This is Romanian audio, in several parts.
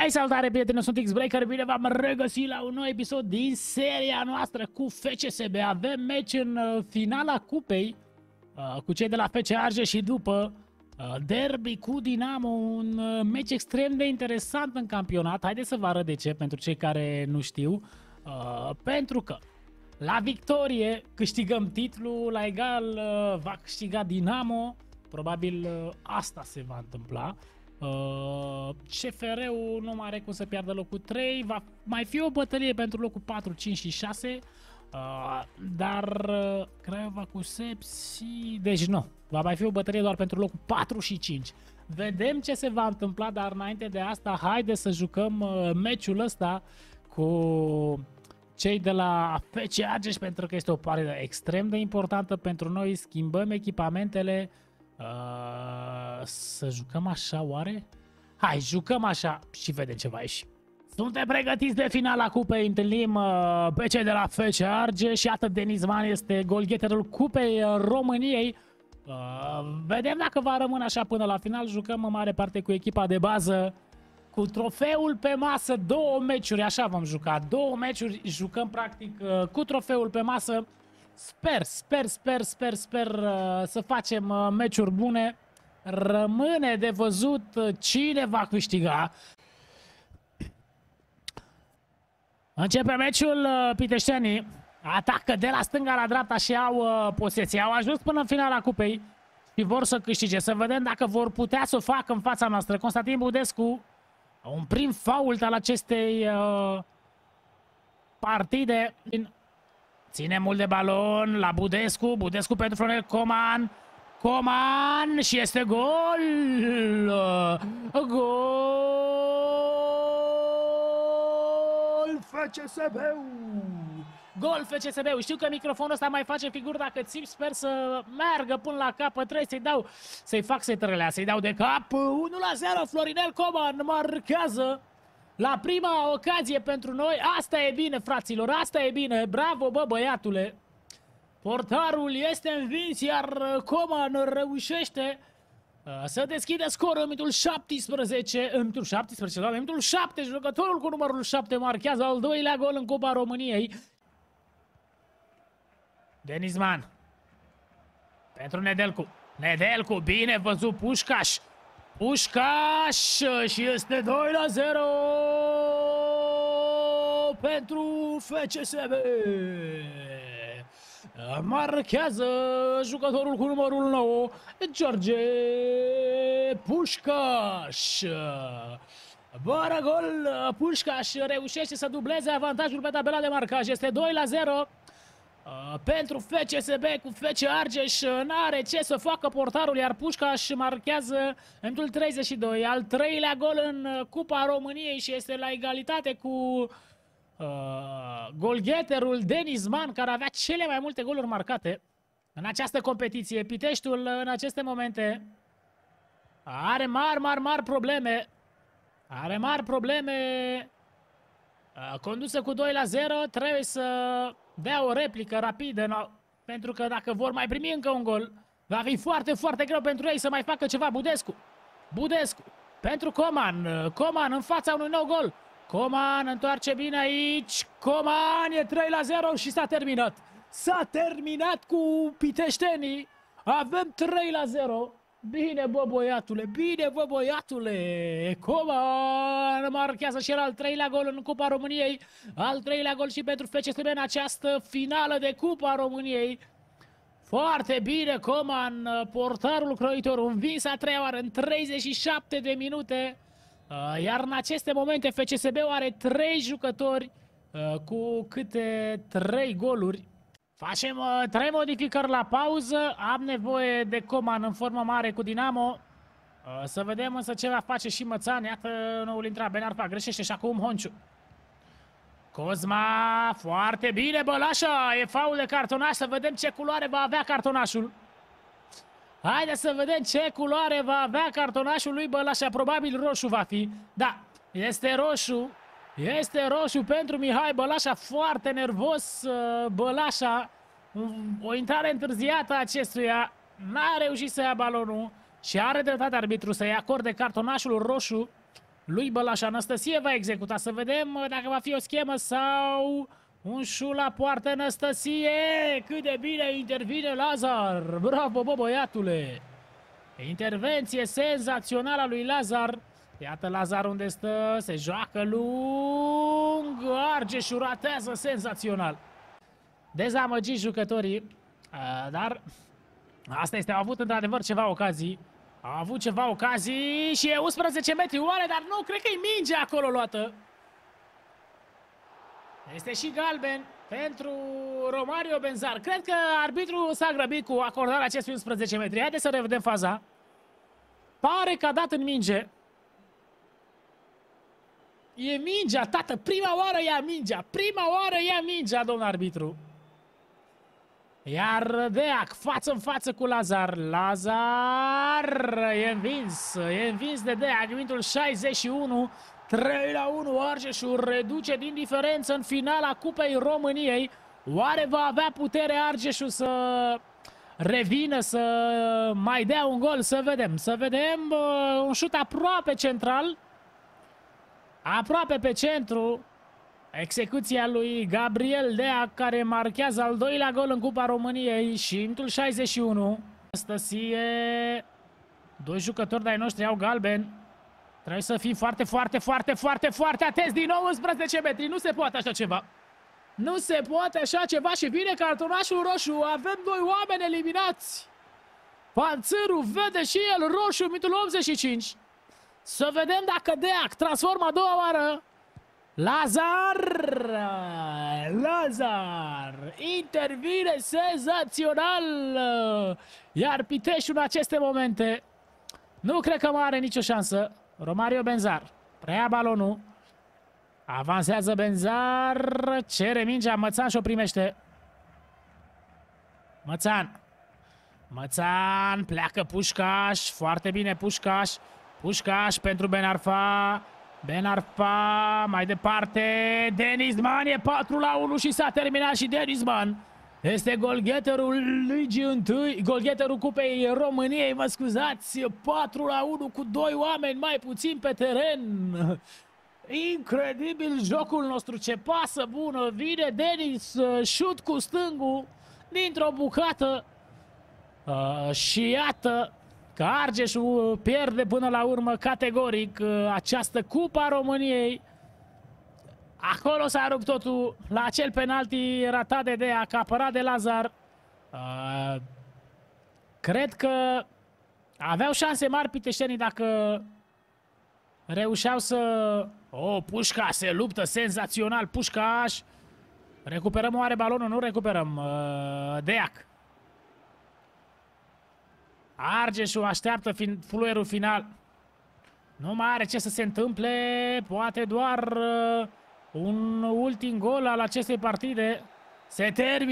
Hai, salutare, prieteni, sunt X-Breaker, bine v-am regăsit la un nou episod din seria noastră cu FCSB. Avem meci în finala cupei cu cei de la FC Argeș și după derby cu Dinamo, un meci extrem de interesant în campionat. Haideți să vă arăt de ce, pentru cei care nu știu. Pentru că la victorie câștigăm titlul, la egal va câștiga Dinamo, probabil asta se va întâmpla. CFR-ul nu mai are cum să piardă locul 3, va mai fi o bătălie pentru locul 4, 5 și 6, dar Craiova cu Sepsi, deci nu, va mai fi o bătălie doar pentru locul 4 și 5. Vedem ce se va întâmpla, dar înainte de asta, haide să jucăm meciul ăsta cu cei de la FC Argeș, pentru că este o partidă extrem de importantă pentru noi. Schimbăm echipamentele. Să jucăm așa, oare? Hai, jucăm așa și vedem ce va ieși. Suntem pregătiți de finala cupei, întâlnim pe cei de la FC Argeș și iată, Denizman este golgheterul cupei României. Vedem dacă va rămâne așa până la final. Jucăm în mare parte cu echipa de bază, cu trofeul pe masă, 2 meciuri, așa vom juca, 2 meciuri, jucăm practic cu trofeul pe masă. Sper să facem meciuri bune. Rămâne de văzut cine va câștiga. Începe meciul, piteștenii atacă de la stânga la dreapta și au posesia. Au ajuns până în finala cupei și vor să câștige. Să vedem dacă vor putea să o facă în fața noastră. Constantin Budescu, un prim fault al acestei partide. Ține mult de balon la Budescu. Budescu pentru Florel Coman. Coman și este gol! Gol FCSB-ul! Gol FCSB-ul! Știu că microfonul ăsta mai face figuri dacă țipi, sper să meargă până la capăt. Trebuie să-i fac setările, să-i dau de cap. 1-0, Florinel Coman marchează la prima ocazie pentru noi. Asta e bine, fraților, asta e bine. Bravo, bă, băiatule. Portarul este învins, iar Coman reușește să deschidă scorul în minutul 17. În minutul 17, doamne, în minutul 7, jucătorul cu numărul 7 marchează al doilea gol în Cupa României. Denizman pentru Nedelcu. Nedelcu, bine văzut, Pușcaș. Pușcaș și este 2-0 pentru FCSB. Marchează jucătorul cu numărul 9, George Pușcaș. Bară gol, Pușcaș reușește să dubleze avantajul pe tabela de marcaj. Este 2-0 pentru FCSB cu FC Argeș. N-are ce să facă portarul, iar Pușcaș marchează în minutul 32. Al 3-lea gol în Cupa României și este la egalitate cu golgheterul Denizman, care avea cele mai multe goluri marcate în această competiție. Piteștiul în aceste momente are mari probleme. Are mari probleme. Condusă cu 2-0, trebuie să dea o replică rapidă, pentru că dacă vor mai primi încă un gol, va fi foarte greu pentru ei să mai facă ceva. Budescu pentru Coman. Coman în fața unui nou gol. Coman întoarce bine aici. Coman e 3-0 și s-a terminat. S-a terminat cu piteștenii. Avem 3-0. Bine, bă, băiatule. Coman marchează și el al 3-lea gol în Cupa României. Al 3-lea gol și pentru FCSB în această finală de Cupa României. Foarte bine, Coman, portarul croitor, învins a 3-a oară în 37 de minute. Iar în aceste momente FCSB are 3 jucători cu câte 3 goluri. Facem 3 modificări la pauză. Am nevoie de Coman în formă mare cu Dinamo. Să vedem însă ce va face și Mățan. Iată noul intrat, Benarfa greșește și acum Honciu. Cozma, foarte bine, Bălașa, e faul de cartonaș. Să vedem ce culoare va avea cartonașul. Haideți să vedem ce culoare va avea cartonașul lui Bălașa. Probabil roșu va fi. Da, este roșu. Este roșu pentru Mihai Bălașa. Foarte nervos Bălașa. O intrare întârziată a acestuia. N-a reușit să ia balonul. Și are dreptate arbitru să-i acorde cartonașul roșu lui Bălaș. Anăstăsie va executa. Să vedem dacă va fi o schemă sau un șut la poartă. Anăstăsie! Cât de bine intervine Lazar! Bravo, bă, băiatule! Intervenție senzațională a lui Lazar. Iată Lazar unde stă, se joacă lung, Argeșul ratează senzațional. Dezamăgiți jucătorii, dar asta este, au avut într-adevăr ceva ocazii. Au avut ceva ocazii și e 11 metri oare, dar nu, cred că e minge acolo luată. Este și galben pentru Romario Benzar. Cred că arbitrul s-a grăbit cu acordarea acestui 11 metri. Haideți să revedem faza. Pare că a dat în minge. E mingea, tată, prima oară ia mingea. Prima oară ia mingea, domn arbitru. Iar Deac, față în față cu Lazar. Lazar e învins de Deac. Minutul 61, 3-1. Argeșul reduce din diferență în finala Cupei României. Oare va avea putere Argeșul să revină, să mai dea un gol? Să vedem, să vedem. Un șut aproape central. Aproape pe centru. Execuția lui Gabriel Deac, care marchează al doilea gol în Cupa României și minutul 61. Anăstăsie. Doi jucători de-ai noștri au galben. Trebuie să fim foarte atenți. Din nou 11 metri. Nu se poate așa ceva. Nu se poate așa ceva și vine cartonașul roșu. Avem doi oameni eliminați. Panțărul vede și el roșu, minutul 85. Să vedem dacă Deac transformă a doua oară. Lazar intervine senzațional. Iar Piteșul în aceste momente nu cred că mai are nicio șansă. Romario Benzar preia balonul. Avansează Benzar. Cere mingea Mățan și o primește. Mățan pleacă Pușcaș. Foarte bine Pușcaș. Pușcaș pentru Ben Arfa, mai departe, Denizman, e 4-1 și s-a terminat și Denizman. Este golgheterul Ligii întâi, golgheterul Cupei României, mă scuzați, 4-1 cu doi oameni mai puțin pe teren. Incredibil jocul nostru, ce pasă bună, vine Denis, șut cu stângul dintr-o bucată și iată că Argeșul pierde până la urmă categoric această Cupa României. Acolo s-a rupt totul la acel penalti ratat de Deac, apărat de Lazar. Cred că aveau șanse mari piteștenii dacă reușeau să... Pușca se luptă senzațional, Pușcaș. Recuperăm oare balonul? Nu recuperăm. Deac. Argeșul așteaptă fluierul final. Nu mai are ce să se întâmple. Poate doar un ultim gol al acestei partide. Se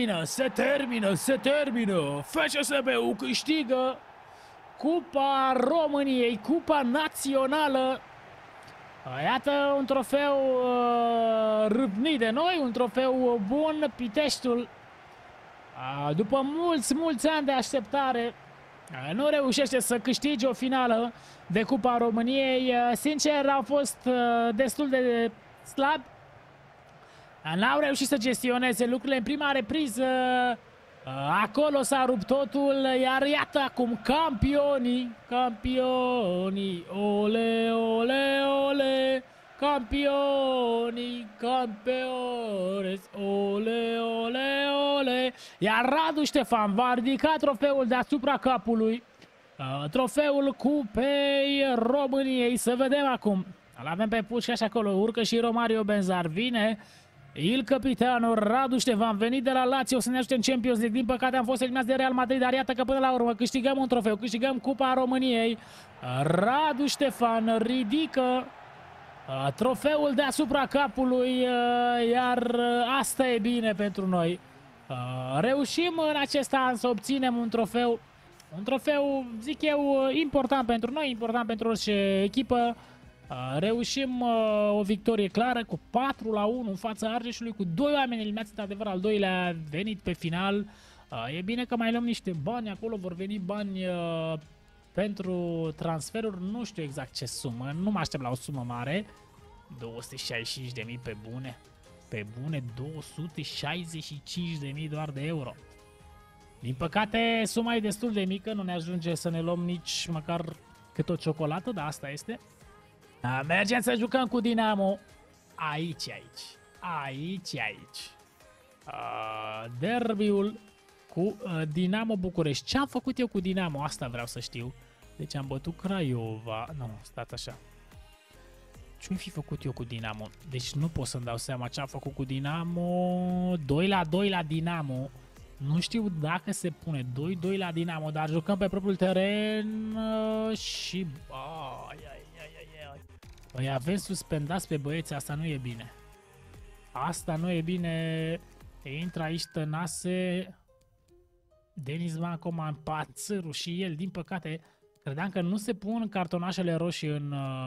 termină. FCSB-ul câștigă Cupa României, Cupa Națională. Iată un trofeu râvnit de noi, un trofeu bun. Piteștiul, după mulți ani de așteptare, nu reușește să câștige o finală de Cupa României. Sincer, au fost destul de slabi. N-au reușit să gestioneze lucrurile în prima repriză. Acolo s-a rupt totul, iar iată acum campioni, ole, ole, ole, campioni, campeones, ole, ole, ole. Iar Radu Ștefan va ridica trofeul deasupra capului, trofeul Cupei României. Să vedem acum, îl avem pe Pușcaș acolo, urcă și Romario Benzar, vine il capitano Radu Ștefan, venit de la Lazio să ne ajute în Champions League. Din păcate am fost eliminați de Real Madrid, dar iată că până la urmă câștigăm un trofeu, câștigăm Cupa României. Radu Ștefan ridică trofeul deasupra capului, iar asta e bine pentru noi. Reușim în acest an să obținem un trofeu, zic eu, important pentru noi, important pentru orice echipă. Reușim o victorie clară cu 4-1 în fața Argeșului, cu doi oameni eliminați, într-adevăr, al doilea venit pe final. E bine că mai luăm niște bani acolo, vor veni bani pentru transferuri, nu știu exact ce sumă, nu mă aștept la o sumă mare. 265.000 pe bune. Pe bune, 265.000 doar de euro. Din păcate, suma e destul de mică, nu ne ajunge să ne luăm nici măcar cât o ciocolată, dar asta este. Mergem să jucăm cu Dinamo. Aici. Derbiul cu Dinamo București. Ce am făcut eu cu Dinamo? Asta vreau să știu. Deci am bătut Craiova. Nu, stați așa. Ce-mi fi făcut eu cu Dinamo? Deci nu pot să-mi dau seama ce am făcut cu Dinamo. 2-2 la Dinamo. Nu știu dacă se pune 2-2 la Dinamo, dar jucăm pe propriul teren și... Păi avem suspendați pe băieți, asta nu e bine. Asta nu e bine. Intră aici Tănase, Denis Mancoman, Pațăru și el, din păcate, credeam că nu se pun cartonașele roșii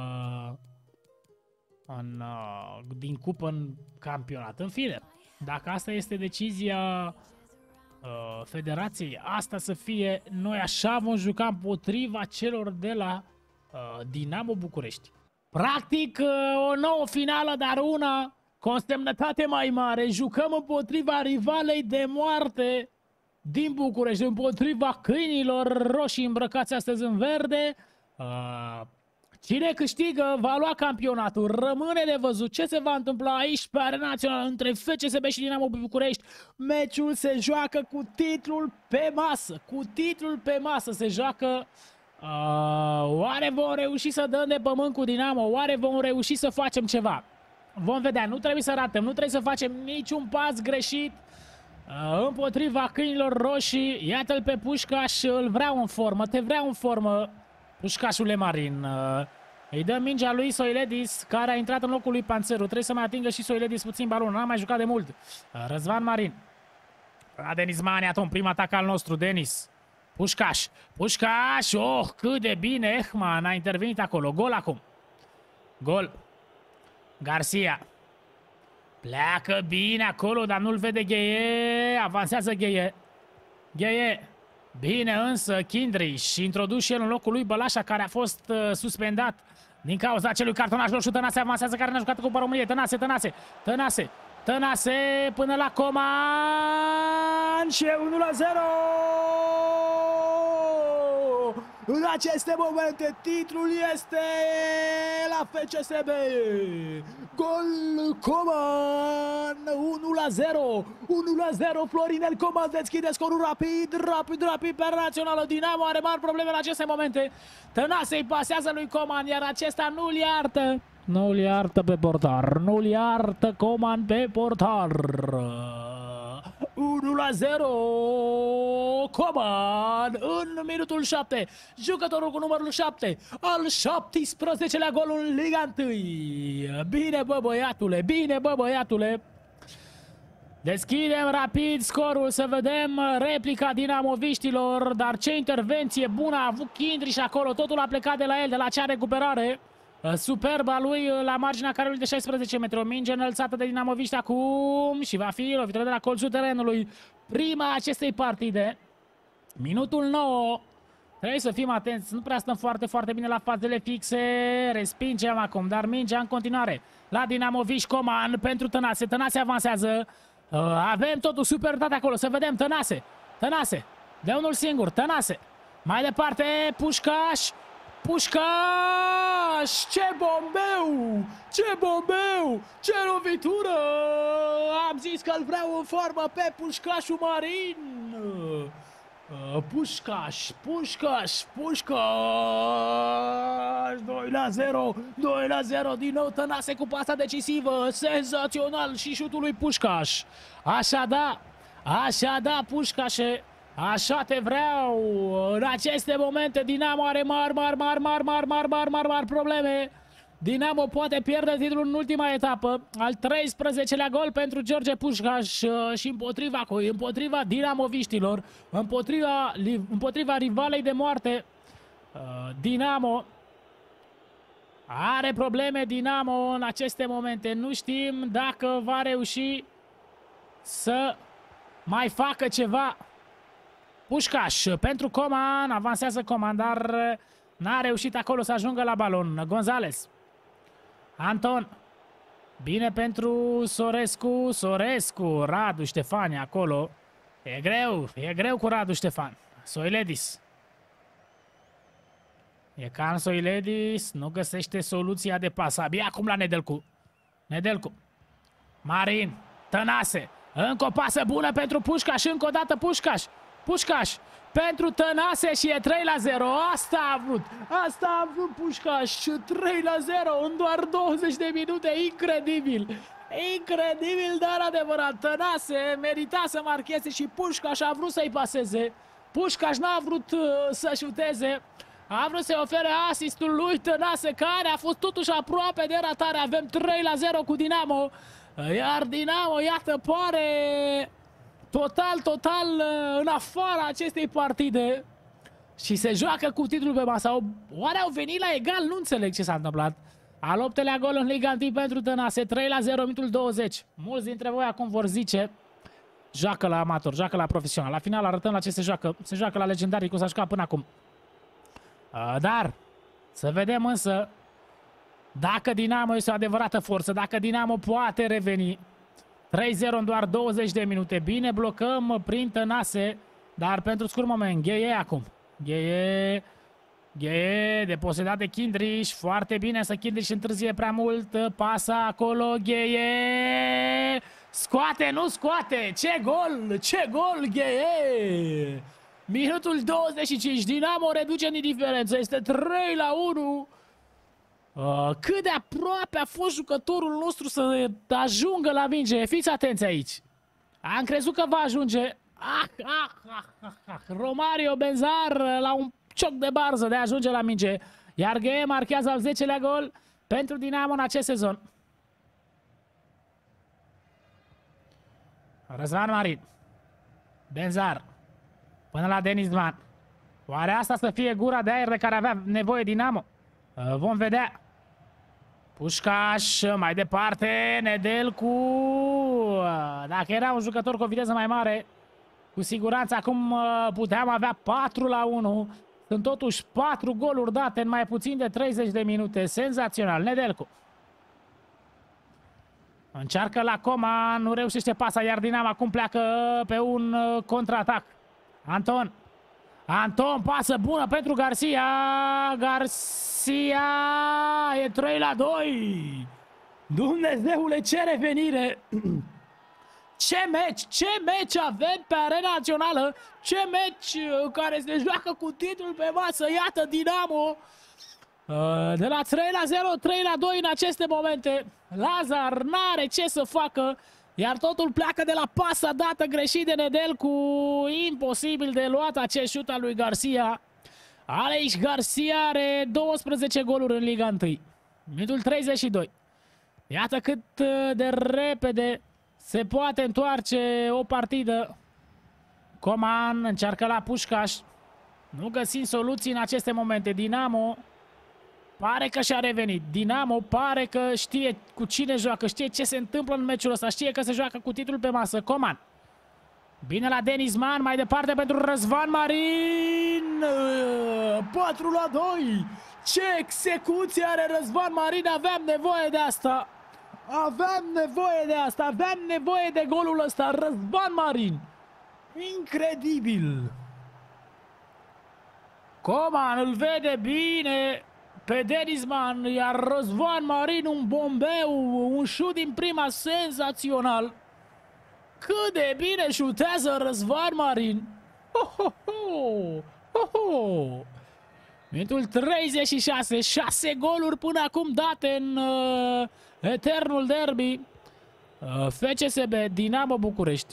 din cupă în campionat. În fine, dacă asta este decizia federației, asta să fie, noi așa vom juca împotriva celor de la Dinamo București. Practic, o nouă finală, dar una cu o semnătate mai mare. Jucăm împotriva rivalei de moarte din București, împotriva câinilor roșii îmbrăcați astăzi în verde. Cine câștigă va lua campionatul. Rămâne de văzut ce se va întâmpla aici pe Arena Națională între FCSB și Dinamo București. Meciul se joacă cu titlul pe masă. Cu titlul pe masă se joacă. Oare vom reuși să dăm de pământ cu Dinamo? Oare vom reuși să facem ceva? Vom vedea, nu trebuie să ratăm, nu trebuie să facem niciun pas greșit împotriva câinilor roșii. Iată-l pe Pușcaș, îl vreau în formă, te vreau în formă, Pușcașule Marin. Îi dă mingea lui Soiledis, care a intrat în locul lui Panțăru. Trebuie să mai atingă și Soiledis puțin balonul, n-a mai jucat de mult. Răzvan Marin. La Denis Maniaton, prim atac al nostru, Denis. Pușcaș, oh, cât de bine Ehman a intervenit acolo. Gol acum. Gol. Garcia. Pleacă bine acolo, dar nu-l vede Gheie. Avansează Gheie. Gheie. Bine însă Kindriș, introdus și el în locul lui Bălașa, care a fost suspendat din cauza acelui cartonaș roșu. Tănase avansează, care n-a jucat cu Cupa României. Tănase până la Coman și 1-0. În aceste momente titlul este la FCSB. Gol Coman, 1-0. 1-0, Florinel Coman deschide scorul rapid pe Națională. Dinamo are mari probleme în aceste momente. Tănase îi pasează lui Coman, iar acesta nu-l iartă. Nu-l iartă pe portar, nu-l iartă Coman pe portar. 1-0, Coman în minutul 7, jucătorul cu numărul 7, al 17-lea gol în Liga 1. Bine bă băiatule, deschidem rapid scorul, să vedem replica dinamoviștilor, dar ce intervenție bună a avut Kindriș acolo, totul a plecat de la el, de la acea recuperare superba lui la marginea carului de 16 metri. O minge înălțată de dinamoviști acum și va fi lovitură de la colțul terenului. Prima acestei partide. Minutul 9. Trebuie să fim atenți. Nu prea stăm foarte bine la fazele fixe. Respingem acum, dar mingea în continuare la dinamoviști. Coman pentru Tănase. Tănase avansează. Avem totul superioritate acolo. Să vedem Tănase. De unul singur. Tănase. Mai departe Pușcaș. Ce bombeu! Ce lovitură! Am zis că îl vreau în formă pe Pușcașul Marin! Pușcaș! 2-0 din nou Tănase cu pasa decisivă. Senzațional și șutul lui Pușcaș. Așa da, Pușcașe. Așa te vreau. În aceste momente Dinamo are mari probleme. Dinamo poate pierde titlul în ultima etapă. Al 13-lea gol pentru George Pușcaș și împotriva dinamoviștilor, împotriva rivalei de moarte. Dinamo are probleme. Dinamo în aceste momente. Nu știm dacă va reuși să mai facă ceva. Pușcaș pentru Coman, avansează Coman, dar n-a reușit acolo să ajungă la balon. Gonzales. Anton. Bine pentru Sorescu, Sorescu, Radu Ștefan acolo. E greu cu Radu Ștefan. Soiledis. E cam Soiledis, nu găsește soluția de pas. Abia acum la Nedelcu. Nedelcu. Marin, Tănase. Încă o pasă bună pentru Pușcaș, încă o dată Pușcaș. Pușcaș pentru Tănase și e 3-0. Asta a vrut. Asta a vrut Pușcaș. 3-0 în doar 20 de minute. Incredibil. Incredibil, dar adevărat. Tănase merita să marcheze și Pușcaș a vrut să-i paseze. Pușcaș n-a vrut să șuteze. A vrut să-i ofere asistul lui Tănase, care a fost totuși aproape de ratare. Avem 3-0 cu Dinamo. Iar Dinamo, iată, pare total în afara acestei partide. Și se joacă cu titlul pe masă. Oare au venit la egal? Nu înțeleg ce s-a întâmplat. Al 8-lea gol în Liga 1 pentru Tănase. 3-0, minutul 20. Mulți dintre voi acum vor zice: joacă la amator, joacă la profesional. La final arătăm la ce se joacă. Se joacă la legendarii, cum s-a jucat până acum. Dar să vedem însă dacă Dinamo este o adevărată forță, dacă Dinamo poate reveni. 3-0 în doar 20 de minute. Bine, blocăm prin Tănase, dar pentru scurt moment. Gheie acum. Gheie deposedat de Kindriș. Foarte bine, să Kindriș întârzie prea mult. Pasa acolo, Gheie. Scoate, nu scoate. Ce gol, ce gol, Gheie. Minutul 25. Dinamo reduce în diferență. Este 3-1. Cât de aproape a fost jucătorul nostru să ajungă la minge. Fiți atenți aici. Am crezut că va ajunge. Romario Benzar la un cioc de barză de a ajunge la minge. Iar Gheie marchează al 10-lea gol pentru Dinamo în acest sezon. Răzvan Marin. Benzar. Până la Denis Man. Oare asta să fie gura de aer de care avea nevoie Dinamo? Vom vedea. Pușcaș, mai departe, Nedelcu. Dacă era un jucător cu o viteză mai mare, cu siguranță acum puteam avea 4-1. Sunt totuși 4 goluri date în mai puțin de 30 de minute. Senzațional, Nedelcu. Încearcă la Coman, nu reușește pasa, iar Dinamo acum pleacă pe un contraatac. Anton. Anton, pasă bună pentru Garcia. Garcia e 3-2. Dumnezeule, ce revenire. Ce meci avem pe arena națională. Ce meci care se joacă cu titlul pe masă. Iată Dinamo. De la 3-0, 3-2 în aceste momente. Lazar n-are ce să facă. Iar totul pleacă de la pasa dată greșit de Nedelcu. Imposibil de luat acest șut al lui Garcia. Aleix Garcia are 12 goluri în Liga 1. Minutul 32. Iată cât de repede se poate întoarce o partidă. Coman încearcă la Pușcaș. Nu găsim soluții în aceste momente. Dinamo pare că și-a revenit. Dinamo pare că știe cu cine joacă, știe ce se întâmplă în meciul ăsta, știe că se joacă cu titlul pe masă. Coman. Bine la Denis Man, mai departe pentru Răzvan Marin. 4-2. Ce execuție are Răzvan Marin, aveam nevoie de asta. Aveam nevoie de asta, aveam nevoie de golul ăsta. Răzvan Marin. Incredibil. Coman îl vede bine pe Denis Man, iar Răzvan Marin un bombeu, un șut din prima senzațional. Cât de bine șutează Răzvan Marin. Minutul 36, 6 goluri până acum date în eternul derby. FCSB, Dinamo București.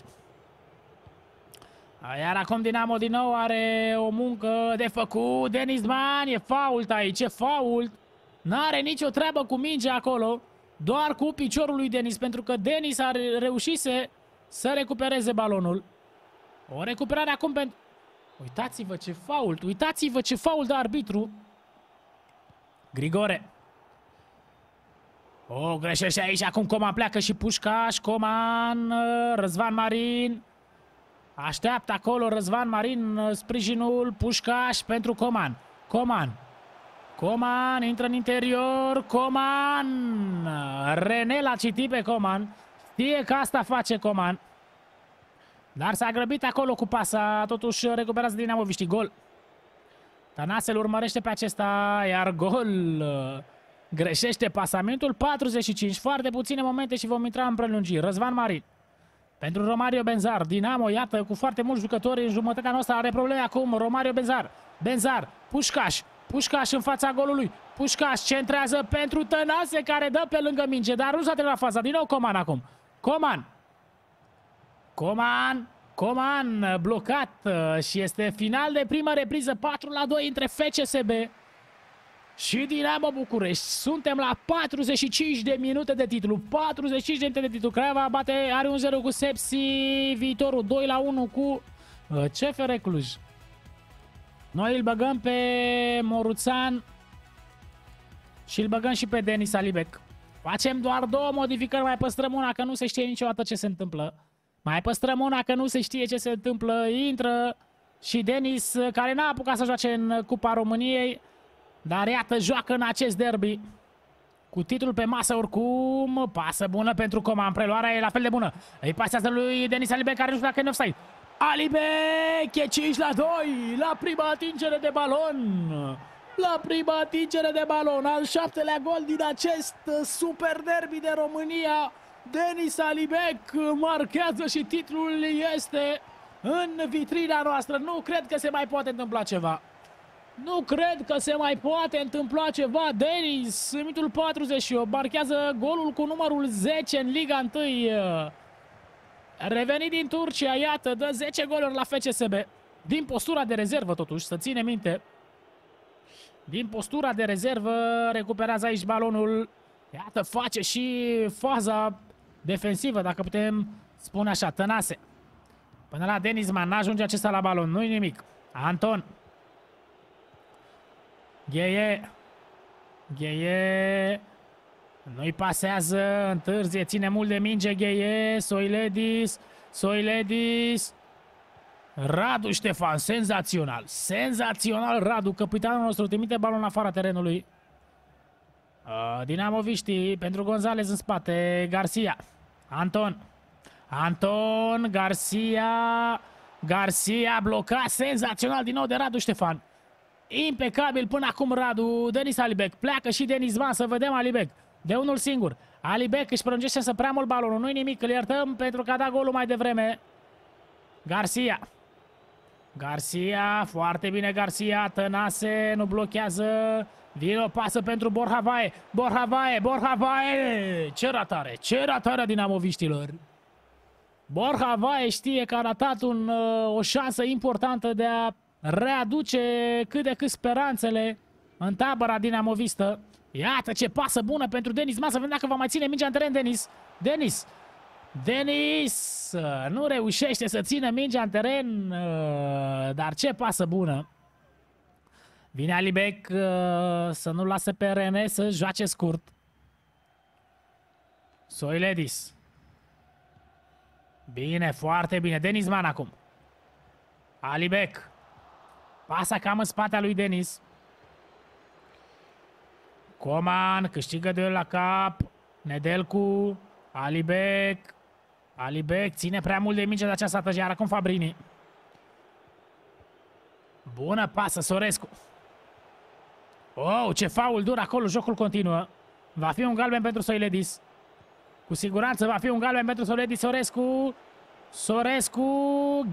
Iar acum Dinamo din nou are o muncă de făcut. Denis Man, e fault aici, e fault. N-are nicio treabă cu mingea acolo, doar cu piciorul lui Denis, pentru că Denis a reușit să recupereze balonul. O recuperare acum pentru... Uitați-vă ce fault, uitați-vă ce fault de arbitru. Grigore. O, greșește aici, acum Coman pleacă și Pușcaș, Coman, Răzvan Marin. Așteaptă acolo Răzvan Marin sprijinul. Pușcaș pentru Coman. Coman intră în interior. Coman. René l-a citit pe Coman. Știe că asta face Coman. Dar s-a grăbit acolo cu pasa. Totuși recuperează dinamoviștii. Gol. Tănase îl urmărește pe acesta. Iar gol. Greșește pasamentul. 45. Foarte puține momente și vom intra în prelungiri. Răzvan Marin. Pentru Romario Benzar. Dinamo, iată, cu foarte mulți jucători în jumătatea noastră. Are probleme acum. Romario Benzar. Pușcaș în fața golului. Pușcaș centrează pentru Tănase, care dă pe lângă minge. Dar nu s-a terminat faza. Din nou Coman acum. Coman blocat. Și este final de primă repriză. 4-2 între FCSB și Dinamo București. Suntem la 45 de minute de titlu. 45 de minute de titlu. Craiova are 1-0 cu Sepsi. Viitorul 2-1 cu CFR Cluj. Noi îl băgăm pe Moruțan și îl băgăm și pe Denis Alibec. Facem doar 2 modificări. Mai păstrăm una, că nu se știe niciodată ce se întâmplă. Mai păstrăm una, că nu se știe ce se întâmplă. Intră și Denis, care n-a apucat să joace în Cupa României. Dar iată, joacă în acest derby. Cu titlul pe masă oricum. Pasă bună pentru Coman. Preluarea e la fel de bună. Îi pasează lui Denis Alibec, care nu știu dacă e în offside. Alibec e 5-2 la prima atingere de balon. La prima atingere de balon. Al 7-lea gol din acest super derby de România. Denis Alibec marchează și titlul este în vitrina noastră. Nu cred că se mai poate întâmpla ceva. Nu cred că se mai poate întâmpla ceva. Denis, în minutul 48, marchează golul cu numărul 10 în Liga 1. Revenit din Turcia, iată, dă 10 goluri la FCSB. Din postura de rezervă, totuși, să ține minte. Din postura de rezervă, recuperează aici balonul. Iată, face și faza defensivă, dacă putem spune așa. Tănase. Până la Denisman, n-ajunge acesta la balon, nu-i nimic. Anton. Gheie. Nu-i pasează, întârzie, ține mult de minge Gheie. Soiledis. Radu Ștefan, senzațional Radu, capitanul nostru, trimite balon în afara terenului. Dinamoviștii pentru Gonzalez în spate. Garcia. Anton, Garcia blocat senzațional din nou de Radu Ștefan. Impecabil până acum Radu. Denis Alibec, pleacă și Denis Van, să vedem Alibec. De unul singur. Alibec își prângește să prea mult balonul, nu-i nimic, îl iertăm pentru că a dat golul mai devreme. Garcia, foarte bine Garcia. Tănase, nu blochează. Vine o pasă pentru Borja-Vae. Ce ratare dinamoviștilor. Borja-Vae știe că a ratat o șansă importantă de a readuce cât de cât speranțele în tabăra dinamovistă. Iată ce pasă bună pentru Denis Man, să vedem dacă va mai ține mingea în teren Denis nu reușește să țină mingea în teren, dar ce pasă bună. Vine Alibec să nu lasă pe René să joace scurt. Soiledis. Bine, foarte bine. Denis Man acum. Alibec. Pasa cam în spatea lui Denis. Coman câștigă duel la cap. Nedelcu. Alibec ține prea mult de minge de această dată, iar acum Fabrini. Bună pasă, Sorescu. Oh, ce faul dur acolo, jocul continuă. Va fi un galben pentru Soiledis. Cu siguranță va fi un galben pentru Soiledis. Sorescu,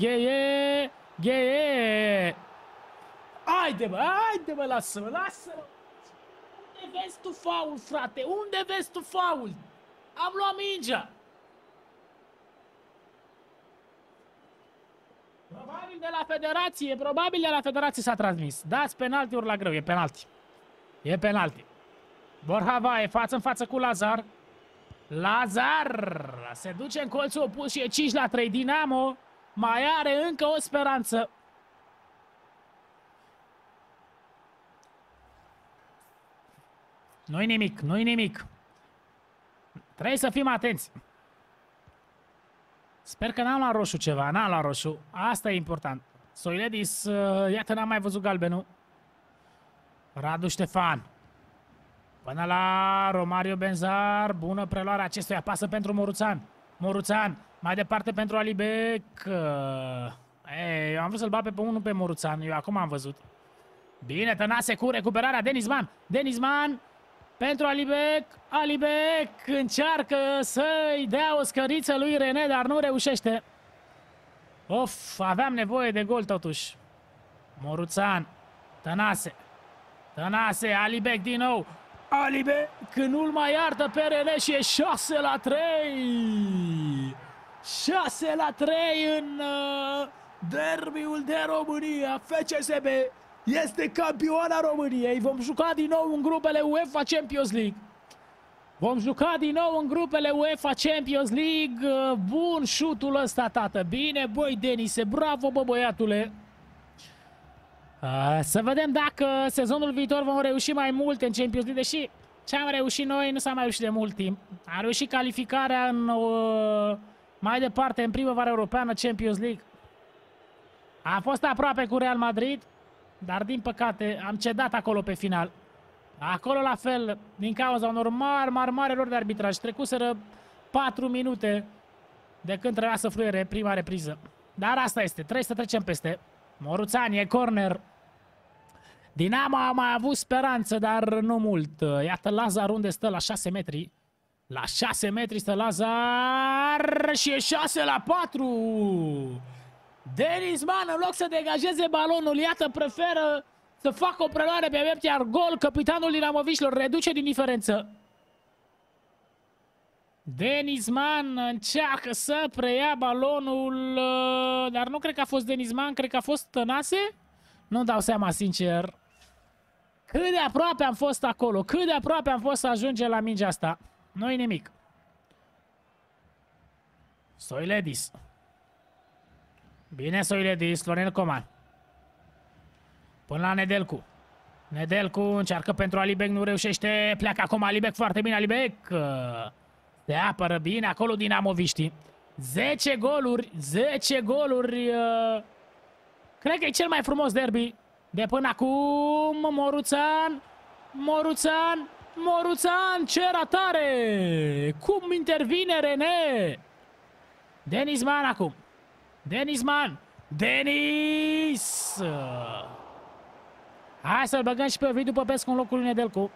Gheie. Haide mă, lasă-mă. Unde vezi tu faul, frate? Unde vezi tu faul? Am luat mingea. Probabil de la federație s-a transmis. Dați penalti ori la greu, e penalti. Borja-Vae față în față cu Lazar se duce în colțul opus și e 5-3. Dinamo mai are încă o speranță. Nu-i nimic. Trebuie să fim atenți. Sper că n-am la roșu ceva, n-am la roșu. Asta e important. Soiledis, iată, n-am mai văzut galbenul. Radu Ștefan. Până la Romario Benzar. Bună preluarea acestuia. Pasă pentru Moruțan. Moruțan. Mai departe pentru Alibec. Ei, eu am vrut să-l bat pe unul pe Moruțan. Eu acum am văzut. Bine, Tănase cu recuperarea. Denizman. Denizman. Pentru Alibec. Alibec încearcă să-i dea o scăriță lui René, dar nu reușește. Of, aveam nevoie de gol totuși. Moruțan. Tănase. Tănase, Alibec din nou. Alibec nu-l mai iartă pe René și e 6-3. 6-3 în derbiul de România. FCSB este campioana României. Vom juca din nou în grupele UEFA Champions League. Vom juca din nou în grupele UEFA Champions League. Bun șutul ăsta, tată. Bine, băi, Denise. Bravo, bă, băiatule. Să vedem dacă sezonul viitor vom reuși mai multe în Champions League, deși ce am reușit noi nu s-a mai reușit de mult timp. Am reușit calificarea în, mai departe în primăvara europeană Champions League. A fost aproape cu Real Madrid, dar din păcate am cedat acolo pe final. Acolo la fel, din cauza unor mari erori de arbitraj. Trecuseră 4 minute de când trebuia să fluiere prima repriză. Dar asta este, trebuie să trecem peste. Moruțan, e corner. Dinamo a mai avut speranță, dar nu mult. Iată Lazar unde stă, la 6 metri. La 6 metri stă Lazar și e 6-4. Denizman, în loc să degajeze balonul, iată, preferă să facă o preluare pe web, iar gol, capitanul dinamoviștilor reduce din diferență. Denizman încearcă să preia balonul, dar nu cred că a fost Denizman, cred că a fost Tănase. Nu dau seama, sincer. Cât de aproape am fost acolo, cât de aproape am fost să ajungem la mingea asta. Nu-i nimic. Soiledis. Bine, Soiledis, Florin Coman. Până la Nedelcu. Nedelcu încearcă pentru Alibec, nu reușește. Pleacă acum Alibec, foarte bine Alibec. Se apără bine acolo dinamoviștii. 10 goluri, 10 goluri. Cred că e cel mai frumos derby de până acum. Moruțan, Moruțan, Moruțan, ce ratare! Cum intervine René? Denizman acum. Denizman. Denis! Hai să-l băgăm și pe Ovidiu Popescu în locul lui Nedelcu.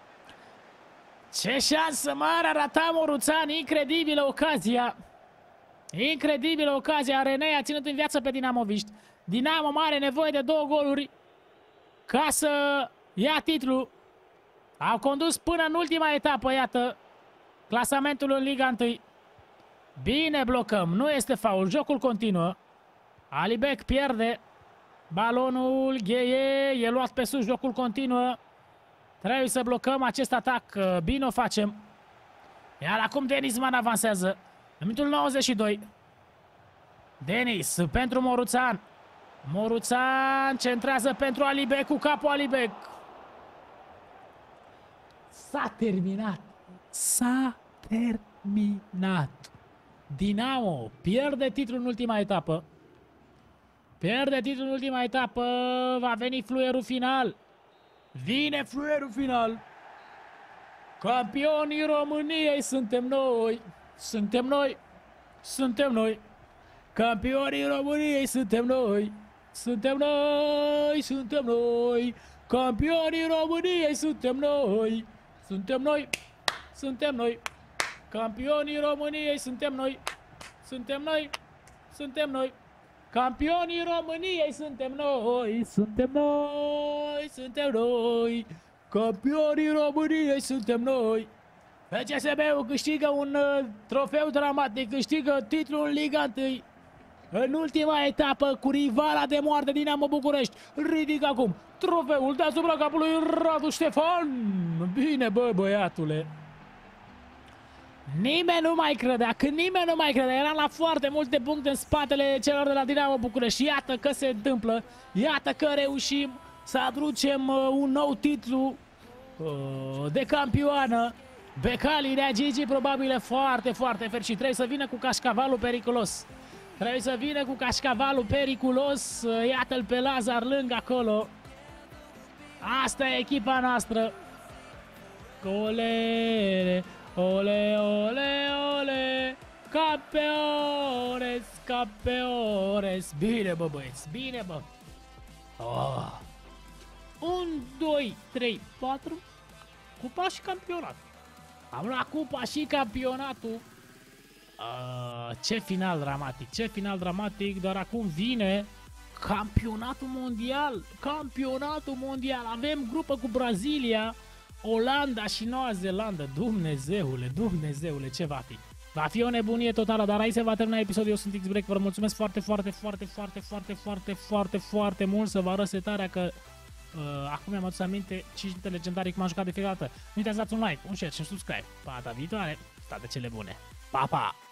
Ce șansă mare a ratat Moruțan, incredibilă ocazia. Incredibilă ocazia, René a ținut în viață pe dinamoviști. Dinamo are nevoie de 2 goluri ca să ia titlul. Au condus până în ultima etapă, iată, clasamentul în Liga 1. Bine blocăm, nu este faul, jocul continuă. Alibec pierde balonul, Gheie e luat pe sus, jocul continuă. Trebuie să blocăm acest atac, bine o facem. Iar acum Denizman avansează. În minutul 92. Denis pentru Moruțan. Moruțan centrează pentru Alibec, cu capul Alibec. S-a terminat. S-a terminat. Dinamo pierde titlul în ultima etapă. Pierde titlul în ultima etapă. Va veni fluierul final. Vine fluierul final. Campionii României suntem noi. Suntem noi. Suntem noi. Campionii României suntem noi. Suntem noi. Suntem noi. Campionii României suntem noi. Suntem noi. Suntem noi. Campionii României suntem noi. Suntem noi. Suntem noi. Campionii României suntem noi. Suntem noi. Suntem noi. Campionii României suntem noi. FCSB-ul câștigă un trofeu dramatic, câștigă titlul în Liga 1. În ultima etapă cu rivala de moarte Dinamo București. Ridică acum trofeul deasupra capului Radu Ștefan. Bine, bă, băiatule. Nimeni nu mai credea, când nimeni nu mai credea, eram la foarte multe puncte în spatele celor de la Dinamo București. Iată că se întâmplă, iată că reușim să aducem un nou titlu de campioană. Becali de Gigi probabil e foarte, foarte fericit. Trebuie să vină cu cașcavalul periculos. Trebuie să vină cu cașcavalul periculos. Iată-l pe Lazar lângă acolo. Asta e echipa noastră. Ole, ole, ole, ole. Campeones, campeones. Bine, bă, băieți, bine, bă. 1, 2, 3, 4. Cupa și campionat. Am luat cupa și campionatul. Ce final dramatic, ce final dramatic, dar acum vine campionatul mondial. Campionatul mondial. Avem grupă cu Brazilia, Olanda și Noua Zeelandă. Dumnezeule, Dumnezeule, ce va fi? Va fi o nebunie totală, dar aici se va termina episodul. Eu sunt X-Break, vă mulțumesc foarte mult. Să vă arăt setarea că acum mi-am adus aminte 5 minute legendarii cum am jucat de fiecare dată. Nu uitați să dați un like, un share și un subscribe. Pa data viitoare, toate cele bune. Pa, pa!